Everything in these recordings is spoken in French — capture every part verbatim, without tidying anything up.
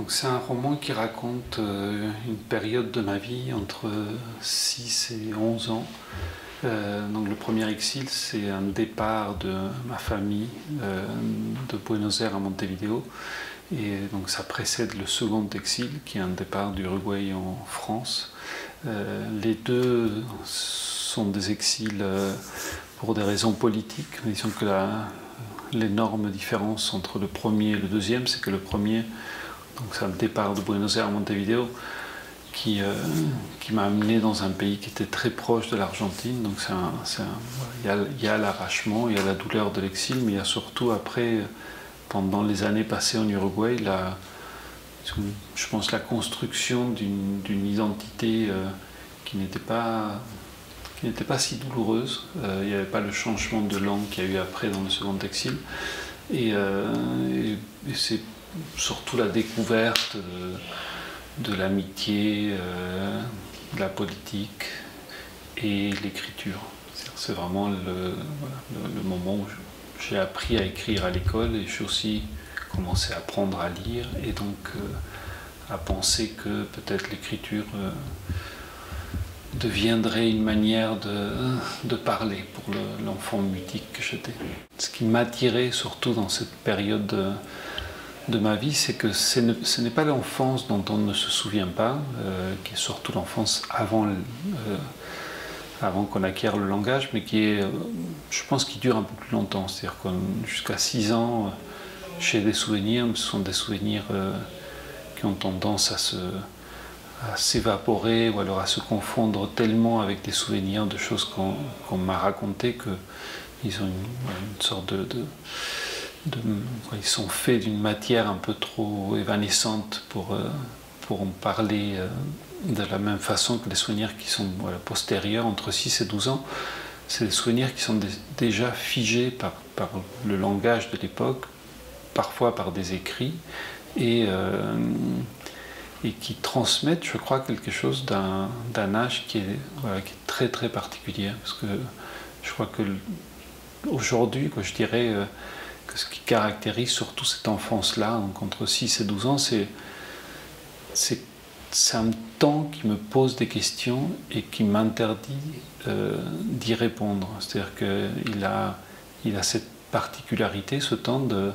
Donc c'est un roman qui raconte euh, une période de ma vie entre six et onze ans. Euh, donc le premier exil, c'est un départ de ma famille euh, de Buenos Aires à Montevideo. Et donc ça précède le second exil, qui est un départ d'Uruguay en France. Euh, les deux sont des exils euh, pour des raisons politiques. Disons que l'énorme différence entre le premier et le deuxième, c'est que le premier, donc c'est un départ de Buenos Aires à Montevideo, qui, euh, qui m'a amené dans un pays qui était très proche de l'Argentine. Donc c'est un, c'est un, il y a, il y a l'arrachement, il y a la douleur de l'exil, mais il y a surtout après, pendant les années passées en Uruguay, la, je pense la construction d'une, d'une identité euh, qui n'était pas, qui n'était pas si douloureuse. Euh, il n'y avait pas le changement de langue qu'il y a eu après dans le second exil. Et, euh, et, et c'est surtout la découverte de, de l'amitié, euh, de la politique et l'écriture. C'est vraiment le, voilà, le, le moment où j'ai appris à écrire à l'école et j'ai aussi commencé à apprendre à lire et donc euh, à penser que peut-être l'écriture euh, deviendrait une manière de, de parler pour le, l'enfant mutique que j'étais. Ce qui m'attirait surtout dans cette période de, de ma vie, c'est que ce n'est, ce n'est pas l'enfance dont on ne se souvient pas, euh, qui est surtout l'enfance avant, euh, avant qu'on acquiert le langage, mais qui est, je pense, qui dure un peu plus longtemps. C'est-à-dire que jusqu'à six ans, j'ai des souvenirs, mais ce sont des souvenirs euh, qui ont tendance à se à s'évaporer ou alors à se confondre tellement avec des souvenirs de choses qu'on, qu'on m'a racontées qu'ils ont une, une sorte de, de, de... Ils sont faits d'une matière un peu trop évanescente pour, pour en parler de la même façon que les souvenirs qui sont voilà, postérieurs, entre six et douze ans. C'est des souvenirs qui sont des, déjà figés par, par le langage de l'époque, parfois par des écrits, et... Euh, et qui transmettent, je crois, quelque chose d'un, d'un âge qui est, voilà, qui est très très particulier. Parce que je crois que aujourd'hui, je dirais que ce qui caractérise surtout cette enfance-là, donc entre six et douze ans, c'est, c'est, c'est un temps qui me pose des questions et qui m'interdit euh, d'y répondre. C'est-à-dire qu'il a, il a cette particularité, ce temps de...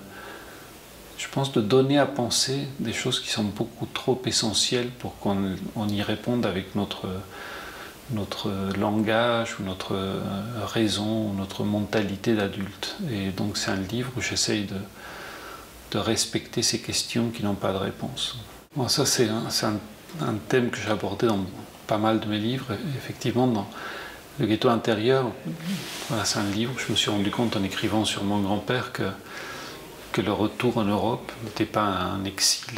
je pense, de donner à penser des choses qui sont beaucoup trop essentielles pour qu'on on y réponde avec notre, notre langage ou notre raison ou notre mentalité d'adulte. Et donc c'est un livre où j'essaye de, de respecter ces questions qui n'ont pas de réponse. Bon, ça c'est, un, c'est un, un thème que j'ai abordé dans pas mal de mes livres. Effectivement, dans Le ghetto intérieur, voilà, c'est un livre où je me suis rendu compte en écrivant sur mon grand-père que que le retour en Europe n'était pas un exil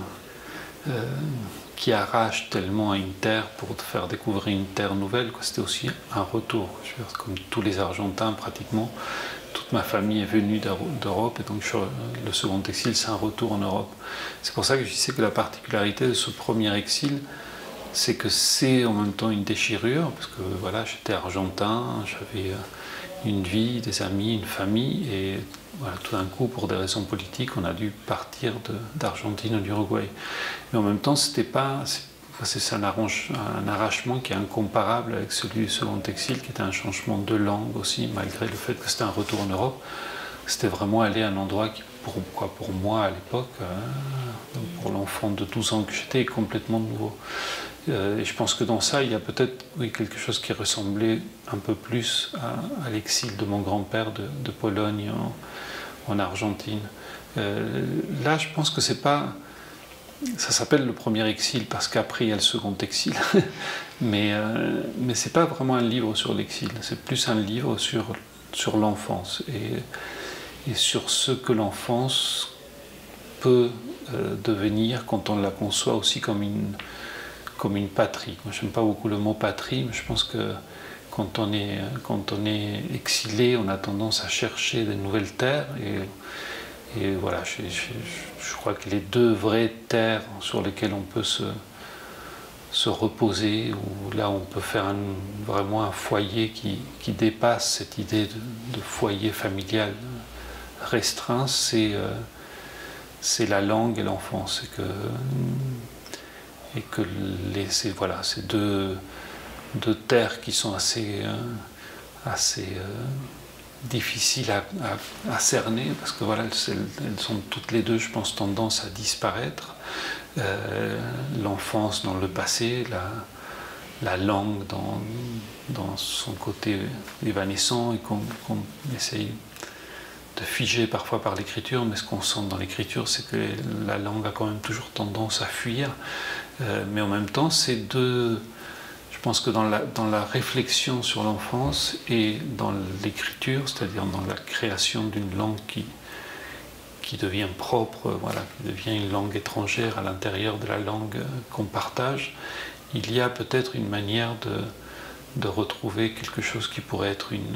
euh, qui arrache tellement à une terre pour te faire découvrir une terre nouvelle, quoi. C'était aussi un retour. Je veux dire, comme tous les Argentins pratiquement, toute ma famille est venue d'Europe et donc je, le second exil c'est un retour en Europe. C'est pour ça que je disais que la particularité de ce premier exil, c'est que c'est en même temps une déchirure, parce que voilà, j'étais argentin, j'avais une vie, des amis, une famille, et voilà, tout d'un coup, pour des raisons politiques, on a dû partir de, d'Argentine en Uruguay. Mais en même temps, c'était pas, c'est, c'est un, arrange, un arrachement qui est incomparable avec celui du second exil, qui était un changement de langue aussi, malgré le fait que c'était un retour en Europe. C'était vraiment aller à un endroit qui, pour, quoi, pour moi à l'époque, euh, pour l'enfant de douze ans que j'étais, est complètement nouveau. Euh, et je pense que dans ça, il y a peut-être oui, quelque chose qui ressemblait un peu plus à, à l'exil de mon grand-père de, de Pologne en, en Argentine. Euh, là, je pense que c'est pas... Ça s'appelle le premier exil parce qu'après, il y a le second exil. mais euh, mais ce n'est pas vraiment un livre sur l'exil. C'est plus un livre sur, sur l'enfance et, et sur ce que l'enfance peut euh, devenir quand on la conçoit aussi comme une... comme une patrie. Moi, je n'aime pas beaucoup le mot patrie, mais je pense que quand on est, quand on est exilé, on a tendance à chercher de nouvelles terres. Et, et voilà, je, je, je crois que les deux vraies terres sur lesquelles on peut se, se reposer, ou là où on peut faire un, vraiment un foyer qui, qui dépasse cette idée de, de foyer familial restreint, c'est... Euh, c'est la langue et l'enfant. C'est que, et que les, c'est, voilà, ces deux, deux terres qui sont assez, euh, assez euh, difficiles à, à, à cerner, parce que voilà, elles, elles sont toutes les deux, je pense, tendance à disparaître. Euh, l'enfance dans le passé, la, la langue dans, dans son côté évanescent, et qu'on, qu'on essaye de figer parfois par l'écriture, mais ce qu'on sent dans l'écriture, c'est que la langue a quand même toujours tendance à fuir. Euh, mais en même temps, c'est deux... Je pense que dans la, dans la réflexion sur l'enfance et dans l'écriture, c'est-à-dire dans la création d'une langue qui, qui devient propre, voilà, qui devient une langue étrangère à l'intérieur de la langue qu'on partage, il y a peut-être une manière de, de retrouver quelque chose qui pourrait être une,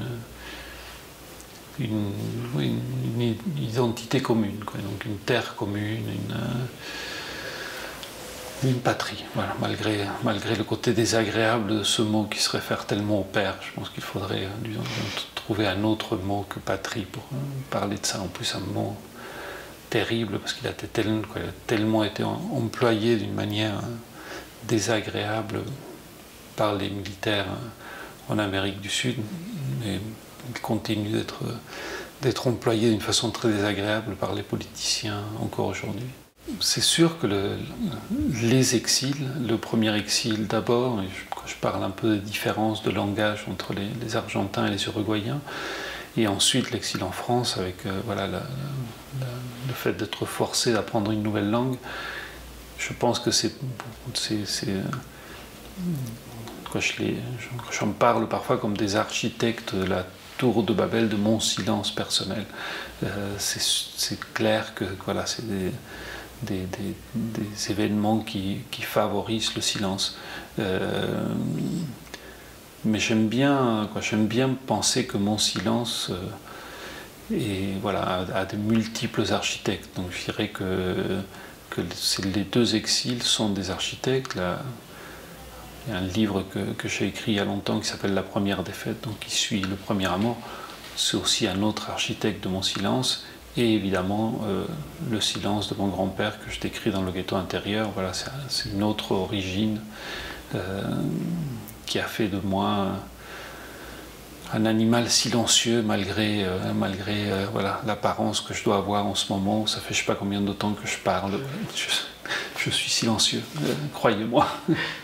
une, oui, une, une identité commune, quoi. Donc une terre commune, une, une patrie, voilà, malgré, malgré le côté désagréable de ce mot qui se réfère tellement au père. Je pense qu'il faudrait, disons, trouver un autre mot que patrie pour parler de ça. En plus, un mot terrible, parce qu'il a, tel, quoi, il a tellement été employé d'une manière désagréable par les militaires en Amérique du Sud, et il continue d'être, d'être employé d'une façon très désagréable par les politiciens encore aujourd'hui. C'est sûr que le, les exils, le premier exil d'abord, et je, je parle un peu des différences de langage entre les, les Argentins et les Uruguayens, et ensuite l'exil en France avec euh, voilà, la, la, le fait d'être forcé d'apprendre une nouvelle langue. Je pense que c'est... c'est, c'est quoi, je les, j'en parle parfois comme des architectes de la tour de Babel de mon silence personnel. Euh, c'est, c'est clair que voilà, c'est des, des, des, des événements qui, qui favorisent le silence. Euh, mais j'aime bien, quoi, j'aime bien penser que mon silence euh, est, voilà, a, a de multiples architectes. Donc je dirais que que les deux exils sont des architectes. Là, il y a un livre que, que j'ai écrit il y a longtemps qui s'appelle La première défaite, donc qui suit le premier amour. C'est aussi un autre architecte de mon silence. Et évidemment, euh, le silence de mon grand-père que je décris dans le ghetto intérieur. Voilà, c'est, c'est une autre origine euh, qui a fait de moi un animal silencieux malgré, euh, malgré euh, voilà, l'apparence que je dois avoir en ce moment. Ça fait je ne sais pas combien de temps que je parle. Je, je suis silencieux, euh, croyez-moi.